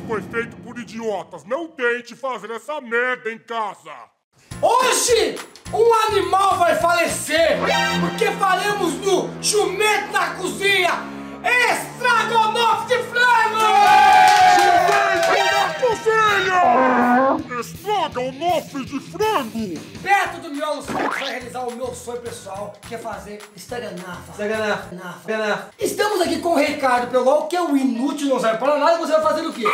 foi feito por idiotas. Não tente fazer essa merda em casa. Hoje, um animal vai falecer, porque faremos no jumento na cozinha estrogonofe de frango! Jumento na cozinha! Estrogonofe de frango! Perto do Miolo Santos vai realizar o meu sonho pessoal, que é fazer estrogonofe. Estamos aqui com o Ricardo Pelol, que é um inútil, não serve para nada, e você vai fazer o quê?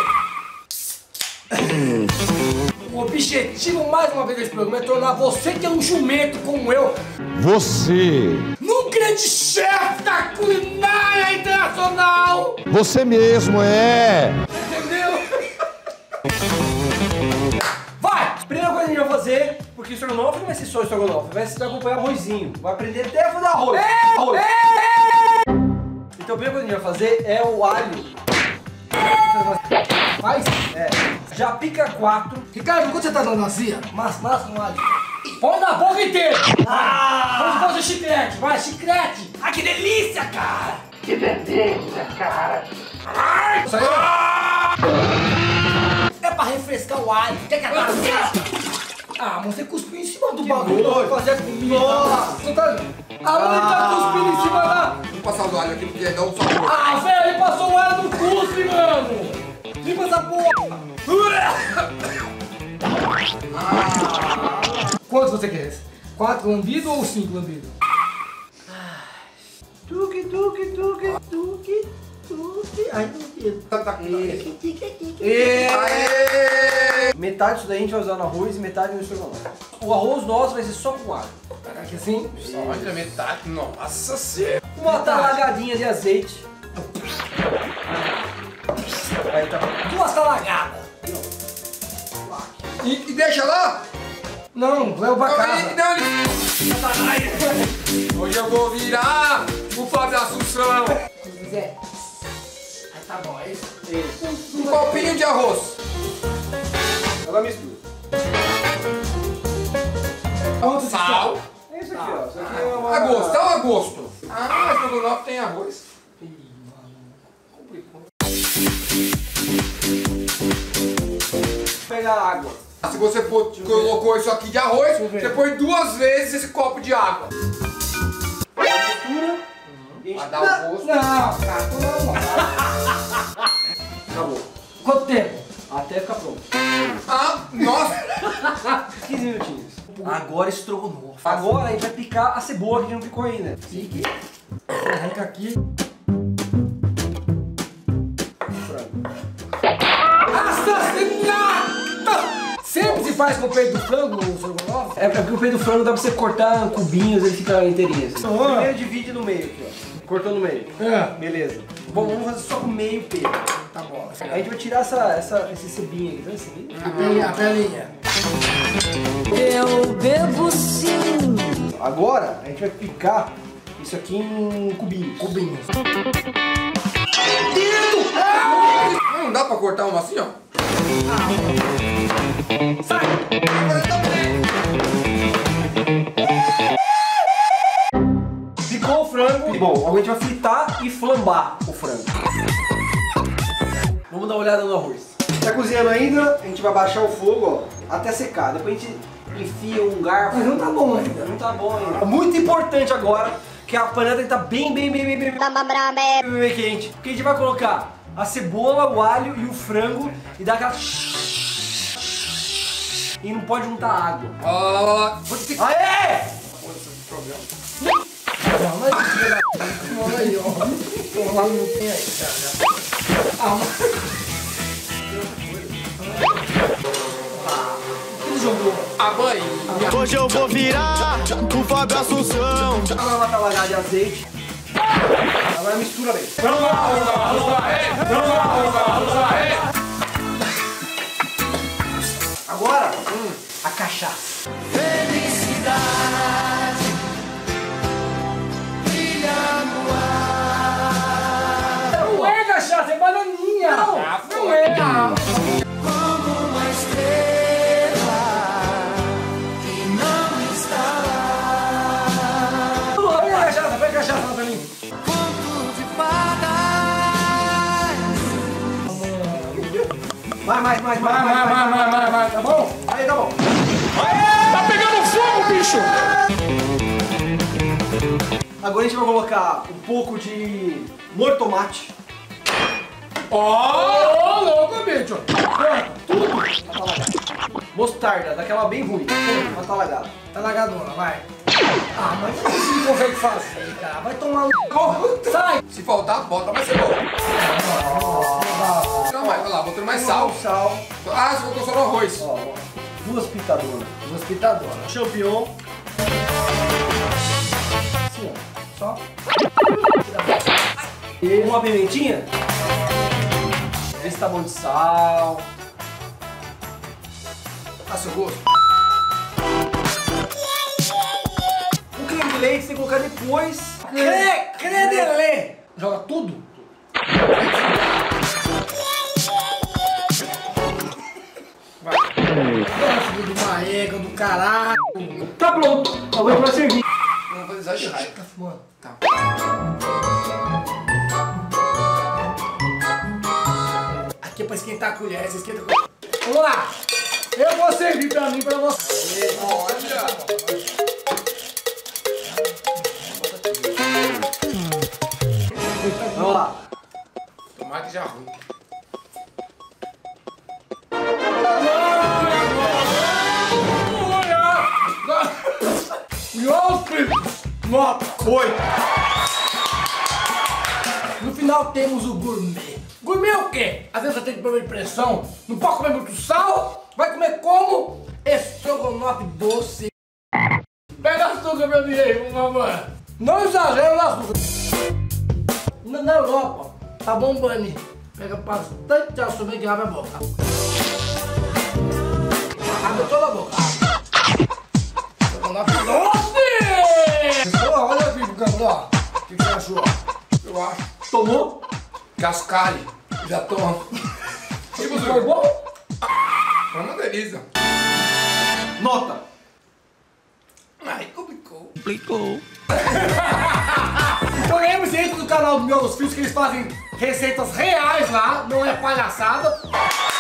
O objetivo, mais uma vez, desse programa é tornar você, que é um jumento como eu, Você! num grande chefe da culinária internacional! Você mesmo é! Entendeu? Vai! Primeira coisa que a gente vai fazer, porque estrogonofe não vai ser só estrogonofe, vai acompanhar arrozinho. Vai aprender até a fazer arroz. Então a primeira coisa que a gente vai fazer é o alho. Faz! Já pica 4. Ricardo, quando você tá dando azia, massa no alho. Põe na boca inteira! Como se fosse chiclete, vai, chiclete! Ah, que delícia, cara! Que delícia, cara! Isso aí é pra refrescar o alho. Quer que mas você cuspiu em cima do bagulho pra fazer a comida. Nossa, tá... A mãe tá cuspindo em cima da... Vou passar o alho aqui porque dá um sabor. Ah, velho, ele passou o alho no cuspe, mano! Limpa essa porra! Quantos você quer? 4 lambidos ou 5 lambidos? Tuque. Ai, meu Deus. Metade disso daí a gente vai usar no arroz e metade no estrogonofe. O arroz nosso vai ser só com alho. Pegar aqui assim. Olha, metade. Nossa senhora. Uma talagadinha de azeite. Aí tá. 2 talagadas. E deixa lá? Não, leva pra casa. Hoje eu vou virar o Fábio Assunção. Se quiser. Aí tá bom, é isso? Um copinho de arroz. Agora mistura. Sal. É isso aqui, ó. Isso aqui é uma... A gosto, sal a gosto. Ah, estrogonofe tem arroz. Complicou. Pegar água. Se você colocou isso aqui de arroz, você põe 2 vezes esse copo de água. Mistura. Pra dar o gosto. Não, cara, não. Acabou. Quanto tempo? Até ficar pronto. Ah, nossa. 15 minutinhos. Agora estrogonofe. Agora a gente vai picar a cebola que a gente não picou ainda. Fique. Arranca aqui. Assassinato! Sempre se faz com o peito do frango o estrogonofe? É porque o peito do frango dá pra você cortar cubinhos, ele fica inteirinho. Assim. Primeiro divide no meio aqui, ó. Cortou no meio. Beleza. Bom, vamos fazer só o meio peito. Tá bom. Aí a gente vai tirar esse cebinho aqui, tá esse cebinho? A pelinha. Eu bebo sim. Agora a gente vai picar isso aqui em cubinhos. Não dá pra cortar uma assim, ó? Sai! Picou o frango. Bom, agora a gente vai fritar e flambar o frango. Vamos dar uma olhada no arroz. Tá cozinhando ainda, a gente vai baixar o fogo, ó, até secar. Depois a gente enfia um garfo. Mas não tá bom ainda. Não tá bom ainda. Muito importante agora que a panela tem que estar bem quente. Porque a gente vai colocar a cebola, o alho e o frango e dar aquela... E não pode juntar água. Aê! Aí, ó. Lá não tem aí, jogou a banha. Hoje eu vou virar o Fábio Assunção. Agora uma talagada de azeite. Agora mistura bem. Agora, a cachaça. Felicidade brilha no ar. Não é cachaça, é bananinha. Não é. Como uma estrela que não está lá. Pega cachaça lá pra mim. Conto de fadas. Mais. Tá bom? Aí, tá bom. Tá pegando fogo, bicho! Agora a gente vai colocar um pouco de molho tomate. Ó, louco, bicho. Tudo. Mostarda, daquela bem ruim. Uma talagada. Tá lagadona, vai. Ah, mas você não consegue fazer, cara. Vai tomar no... Sai! Se faltar, bota mais cebola. Não, vai lá, botando mais sal. Sal. Ah, você botou só no arroz. Ó, 2 pitadonas. Duas pitadonas. Champignon. Assim, ó. Só. E uma pimentinha. Vê se tá bom de sal. A seu gosto. O creme de leite você tem que colocar depois. Credelê! Joga tudo? Vai. Nossa, filho de uma égua do caralho. Tá pronto. Agora pra servir. Vamos fazer só de raiva. Tá fumando. Tá. Aqui é pra esquentar a colher, você esquenta a colher. Vamos lá! Eu vou servir pra mim, pra você. Olha! Vamos lá. Tomate de arroz. Nota 8. No final temos o gourmet. Gourmet é o quê? Às vezes você tem problema de pressão, não pode comer muito sal, vai comer como? Estrogonofe doce. Pega açúcar, meu dinheiro, por favor. Não exagera no açúcar. Na Europa, tá bombando. Pega bastante açúcar que abre a boca. Abre toda a boca. Estrogonofe doce! Olha aqui pro câmera, ó. O que você achou? Eu acho. Tomou? Cascalho. Já tomo. Tipo, foi bom? Foi uma delícia. Nota. Ai, complicou. Eu lembro gente do canal dos meus filhos que eles fazem receitas reais lá, não é palhaçada.